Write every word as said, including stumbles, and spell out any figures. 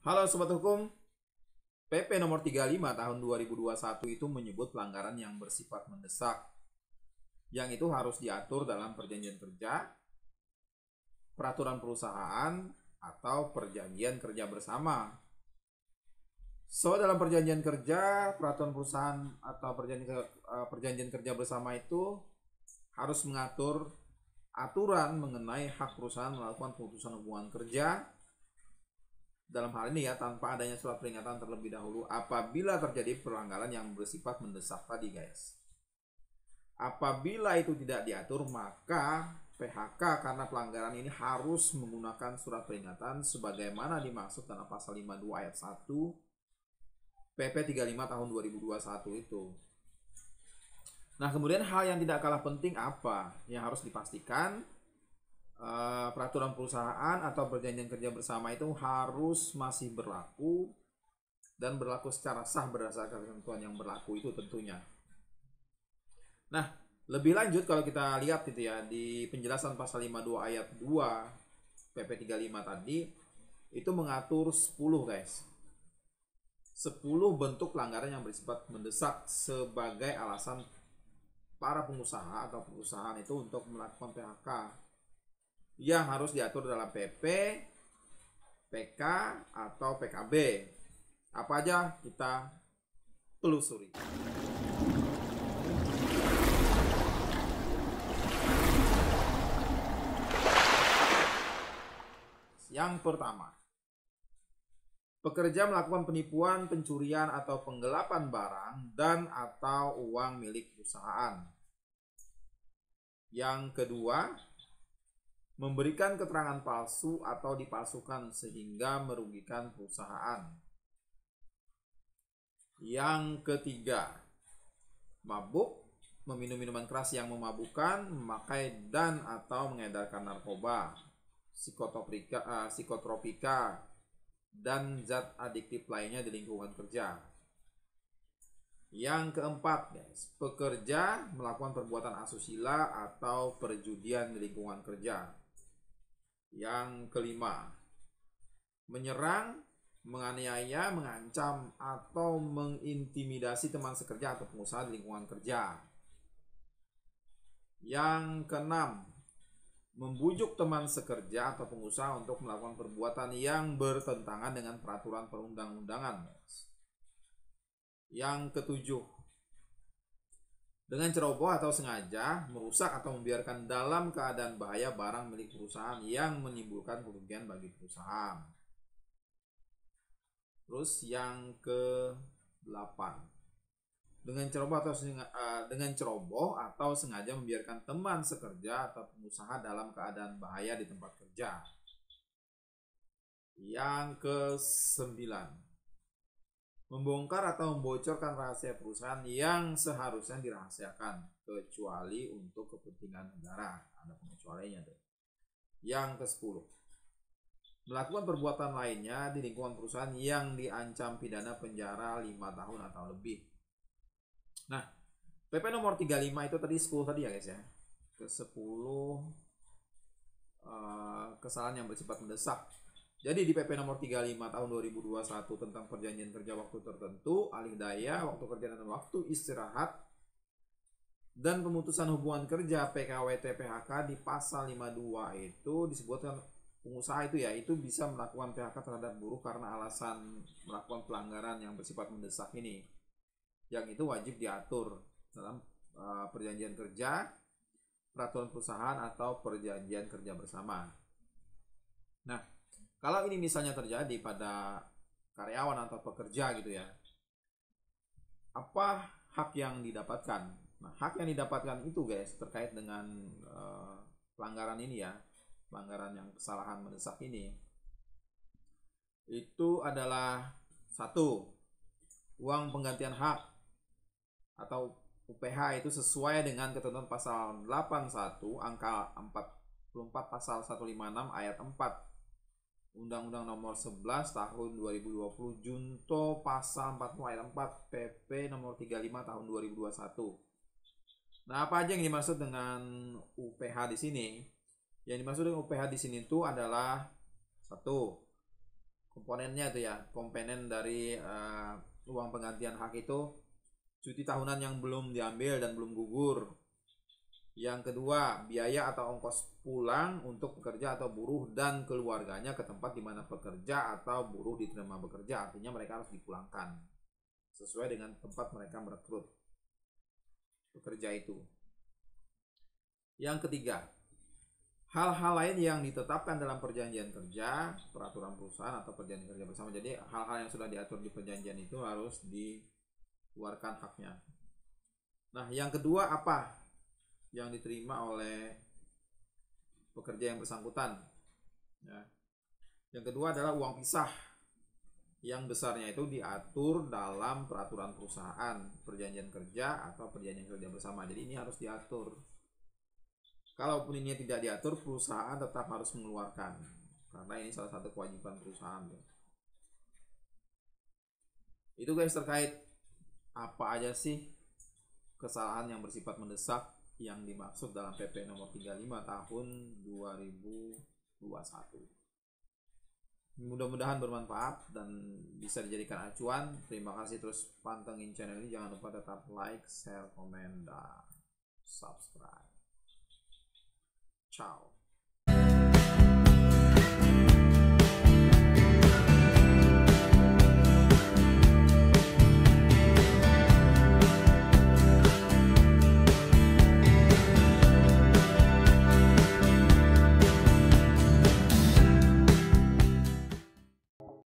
Halo Sobat Hukum, P P nomor tiga puluh lima tahun dua ribu dua puluh satu itu menyebut pelanggaran yang bersifat mendesak, yang itu harus diatur dalam perjanjian kerja, peraturan perusahaan, atau perjanjian kerja bersama. So, dalam perjanjian kerja, peraturan perusahaan, atau perjanjian, perjanjian kerja bersama itu harus mengatur aturan mengenai hak perusahaan melakukan pemutusan hubungan kerja. Dalam hal ini ya, tanpa adanya surat peringatan terlebih dahulu apabila terjadi pelanggaran yang bersifat mendesak tadi guys. Apabila itu tidak diatur, maka P H K karena pelanggaran ini harus menggunakan surat peringatan sebagaimana dimaksud dalam pasal lima puluh dua ayat satu P P tiga puluh lima tahun dua ribu dua puluh satu itu. Nah, kemudian hal yang tidak kalah penting apa yang harus dipastikan? Uh, peraturan perusahaan atau perjanjian kerja bersama itu harus masih berlaku dan berlaku secara sah berdasarkan ketentuan yang berlaku itu tentunya. Nah, lebih lanjut kalau kita lihat itu ya di penjelasan pasal lima puluh dua ayat dua P P tiga puluh lima tadi itu mengatur sepuluh guys. sepuluh bentuk pelanggaran yang bersifat mendesak sebagai alasan para pengusaha atau perusahaan itu untuk melakukan P H K yang harus diatur dalam P P, P K, atau P K B. Apa aja kita telusuri. Yang pertama, pekerja melakukan penipuan, pencurian, atau penggelapan barang dan atau uang milik perusahaan. Yang kedua, memberikan keterangan palsu atau dipalsukan sehingga merugikan perusahaan. Yang ketiga, mabuk, meminum minuman keras yang memabukkan, memakai dan atau mengedarkan narkoba, psikotropika, uh, psikotropika, dan zat adiktif lainnya di lingkungan kerja. Yang keempat, guys, pekerja melakukan perbuatan asusila atau perjudian di lingkungan kerja. Yang kelima, menyerang, menganiaya, mengancam, atau mengintimidasi teman sekerja atau pengusaha di lingkungan kerja. Yang keenam, membujuk teman sekerja atau pengusaha untuk melakukan perbuatan yang bertentangan dengan peraturan perundang-undangan. Yang ketujuh, dengan ceroboh atau sengaja merusak atau membiarkan dalam keadaan bahaya barang milik perusahaan yang menimbulkan kerugian bagi perusahaan. Terus yang ke delapan, dengan ceroboh atau sengaja, dengan ceroboh atau sengaja membiarkan teman sekerja atau pengusaha dalam keadaan bahaya di tempat kerja. Yang ke sembilan, membongkar atau membocorkan rahasia perusahaan yang seharusnya dirahasiakan kecuali untuk kepentingan negara. Ada pengecualiannya tuh. Yang ke sepuluh, melakukan perbuatan lainnya di lingkungan perusahaan yang diancam pidana penjara lima tahun atau lebih. Nah, P P nomor tiga puluh lima itu tadi sepuluh tadi ya guys ya. Ke sepuluh uh, kesalahan yang bersifat mendesak. Jadi di P P nomor tiga puluh lima tahun dua ribu dua puluh satu tentang perjanjian kerja waktu tertentu, alih daya, waktu kerja dan waktu istirahat, dan pemutusan hubungan kerja P K W T P H K di pasal lima puluh dua itu disebutkan pengusaha itu ya, itu bisa melakukan P H K terhadap buruh karena alasan melakukan pelanggaran yang bersifat mendesak ini. Yang itu wajib diatur dalam uh, perjanjian kerja, peraturan perusahaan, atau perjanjian kerja bersama. Nah, kalau ini misalnya terjadi pada karyawan atau pekerja gitu ya, apa hak yang didapatkan? Nah, hak yang didapatkan itu guys terkait dengan uh, pelanggaran ini ya, pelanggaran yang kesalahan mendesak ini, itu adalah satu, uang penggantian hak atau U P H itu sesuai dengan ketentuan pasal delapan puluh satu angka empat puluh empat pasal seratus lima puluh enam ayat empat Undang-Undang nomor sebelas tahun dua ribu dua puluh junto pasal empat puluh ayat empat P P nomor tiga puluh lima tahun dua ribu dua puluh satu. Nah, apa aja yang dimaksud dengan U P H di sini? Yang dimaksud dengan U P H di sini itu adalah satu, komponennya itu ya, komponen dari uh, uang penggantian hak itu cuti tahunan yang belum diambil dan belum gugur. Yang kedua, biaya atau ongkos pulang untuk pekerja atau buruh dan keluarganya ke tempat di mana pekerja atau buruh diterima bekerja. Artinya mereka harus dipulangkan sesuai dengan tempat mereka merekrut pekerja itu. Yang ketiga, hal-hal lain yang ditetapkan dalam perjanjian kerja, peraturan perusahaan atau perjanjian kerja bersama. Jadi hal-hal yang sudah diatur di perjanjian itu harus dikeluarkan haknya. Nah, yang kedua apa yang diterima oleh pekerja yang bersangkutan? Ya. Yang kedua adalah uang pisah yang besarnya itu diatur dalam peraturan perusahaan, perjanjian kerja atau perjanjian kerja bersama. Jadi ini harus diatur. Kalaupun ini tidak diatur, perusahaan tetap harus mengeluarkan, karena ini salah satu kewajiban perusahaan. Itu guys, terkait apa aja sih kesalahan yang bersifat mendesak yang dimaksud dalam P P nomor tiga puluh lima tahun dua ribu dua puluh satu. Mudah-mudahan bermanfaat dan bisa dijadikan acuan. Terima kasih, terus pantengin channel ini. Jangan lupa tetap like, share, komen, dan subscribe. Ciao.